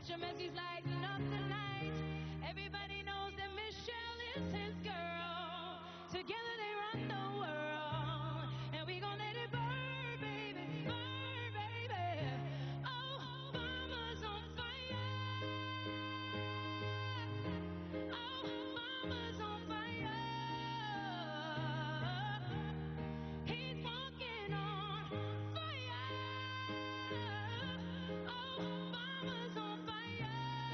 Mr. Messi's lighting up the night. Everybody knows that Michelle is his girl. Together they run the world. And we gon' let it burn, baby. Burn, baby. Oh, mama's on fire. Oh, mama's on fire. He's walking on fire. Oh, mama's on fire.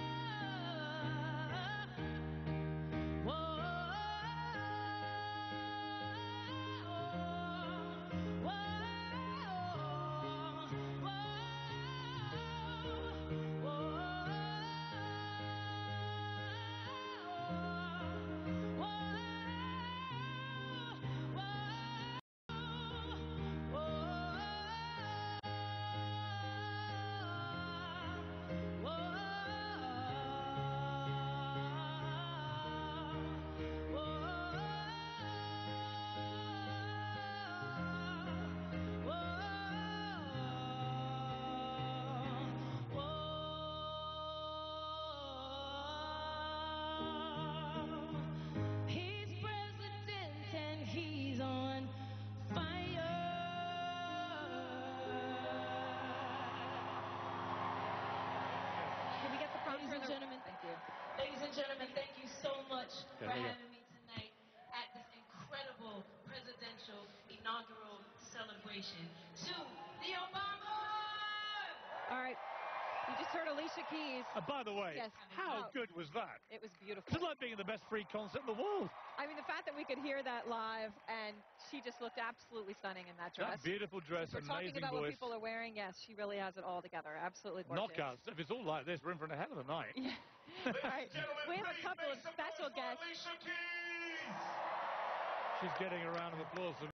Whoa, whoa, whoa, he's president and he's on fire. Can we get the prompter? Ladies and gentlemen, Thank you. Ladies and gentlemen, thank you so much for having me tonight at this incredible presidential inaugural celebration to the Obamas! All right. You just heard Alicia Keys. By the way, Yes. how Oh. good was that? It was beautiful. It's like being in the best free concert in the world. I mean, the fact that we could hear that live, and she just looked absolutely stunning in that dress. That beautiful dress, We're talking amazing about what voice. people are wearing. Yes, she really has it all together. Absolutely gorgeous. Knockouts. If it's all like this, we're in for a hell of a night. Yeah. All right. We have a couple of special guests. She's getting a round of applause.